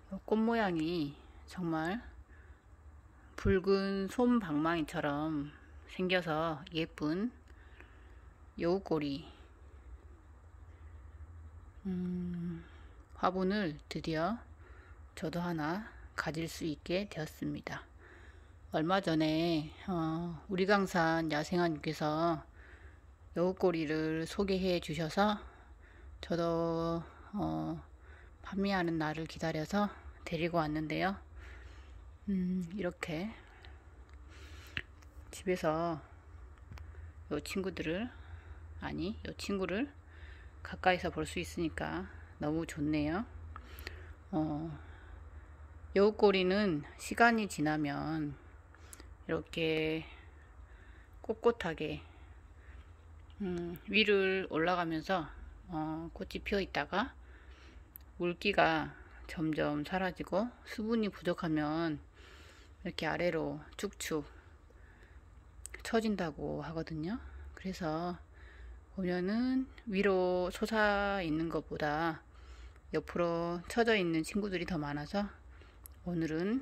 꽃 모양이 정말 붉은 솜방망이처럼 생겨서 예쁜 여우꼬리 화분을 드디어 저도 하나 가질 수 있게 되었습니다. 얼마 전에 우리 강산 야생아님께서 여우꼬리를 소개해 주셔서 저도 판매하는 날을 기다려서 데리고 왔는데요. 이렇게 집에서 요 친구를 가까이서 볼 수 있으니까 너무 좋네요. 여우꼬리는 시간이 지나면 이렇게 꼿꼿하게 위를 올라가면서 꽃이 피어 있다가 물기가 점점 사라지고 수분이 부족하면 이렇게 아래로 쭉쭉 처진다고 하거든요. 그래서 보면은 위로 솟아 있는 것보다 옆으로 처져 있는 친구들이 더 많아서 오늘은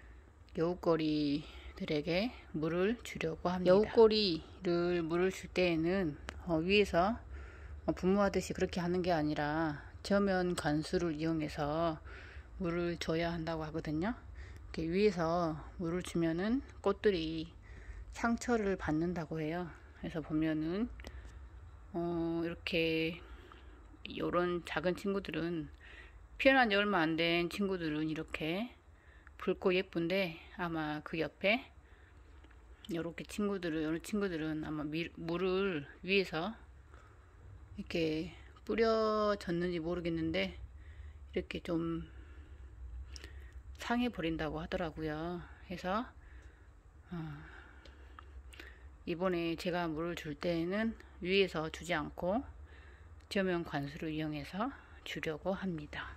여우꼬리들에게 물을 주려고 합니다. 여우꼬리를 물을 줄 때에는 위에서 분무하듯이 그렇게 하는 게 아니라 저면 관수를 이용해서 물을 줘야 한다고 하거든요. 이렇게 위에서 물을 주면은 꽃들이 상처를 받는다고 해요. 그래서 보면은 이렇게 요런 작은 친구들은 피어난 지 얼마 안 된 친구들은 이렇게 붉고 예쁜데 아마 그 옆에 요렇게 요런 친구들은 아마 물을 위에서 이렇게 뿌려졌는지 모르겠는데 이렇게 좀 상해 버린다고 하더라고요. 해서 이번에 제가 물을 줄 때에는 위에서 주지 않고 저면 관수를 이용해서 주려고 합니다.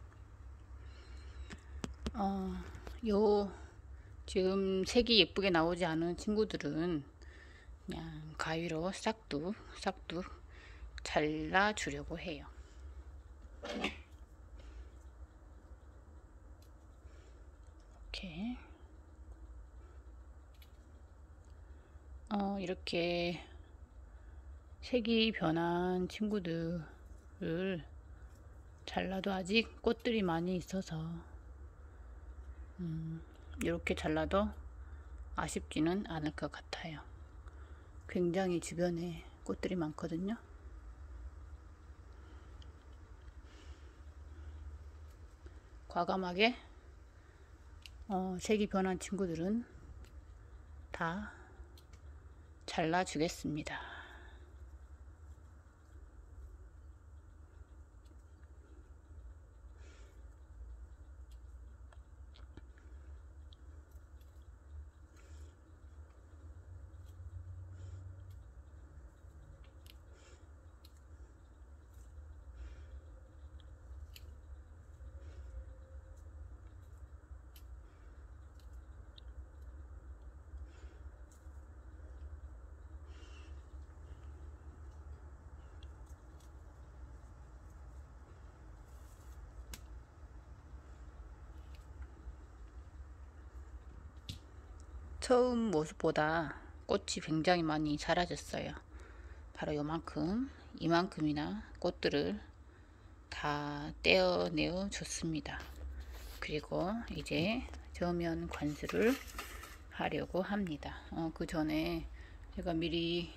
지금 색이 예쁘게 나오지 않은 친구들은 그냥 가위로 싹둑 잘라 주려고 해요. 이렇게 이렇게 색이 변한 친구들을 잘라도 아직 꽃들이 많이 있어서 이렇게 잘라도 아쉽지는 않을 것 같아요. 굉장히 주변에 꽃들이 많거든요. 과감하게 색이 변한 친구들은 다 잘라주겠습니다. 처음 모습보다 꽃이 굉장히 많이 사라졌어요. 바로 이만큼이나 꽃들을 다 떼어내어 줬습니다. 그리고 이제 저면 관수를 하려고 합니다. 그 전에 제가 미리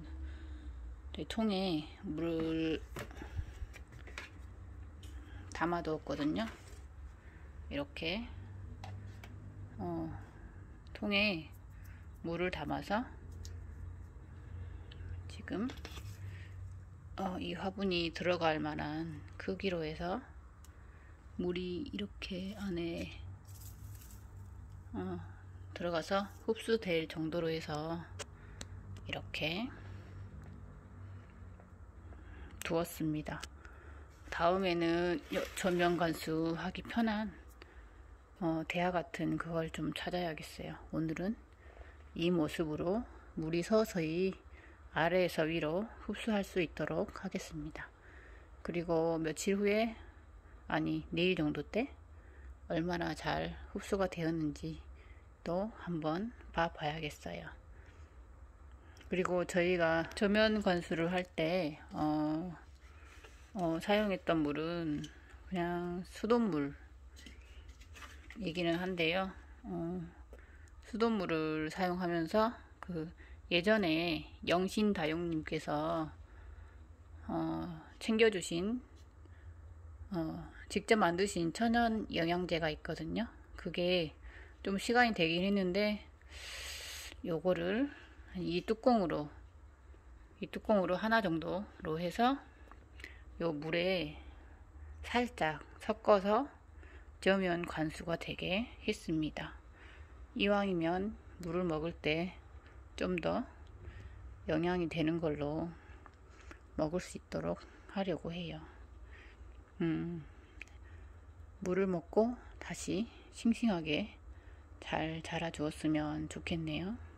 통에 물을 담아 두었거든요. 이렇게 통에 물을 담아서 지금 이 화분이 들어갈 만한 크기로 해서 물이 이렇게 안에 들어가서 흡수될 정도로 해서 이렇게 두었습니다. 다음에는 전면 관수 하기 편한 대야 같은 그걸 좀 찾아야겠어요. 오늘은 이 모습으로 물이 서서히 아래에서 위로 흡수할 수 있도록 하겠습니다. 그리고 며칠 후에, 아니 내일 정도 때 얼마나 잘 흡수가 되었는지 또 한번 봐야겠어요. 그리고 저희가 저면 관수를 할 때 사용했던 물은 그냥 수돗물 이기는 한데요. 수돗물을 사용하면서 그 예전에 영신다용님께서 챙겨주신 직접 만드신 천연 영양제가 있거든요. 그게 좀 시간이 되긴 했는데 요거를 이 뚜껑으로 하나 정도로 해서 요 물에 살짝 섞어서 저면 관수가 되게 했습니다. 이왕이면 물을 먹을 때 좀 더 영양이 되는 걸로 먹을 수 있도록 하려고 해요. 물을 먹고 다시 싱싱하게 잘 자라 주었으면 좋겠네요.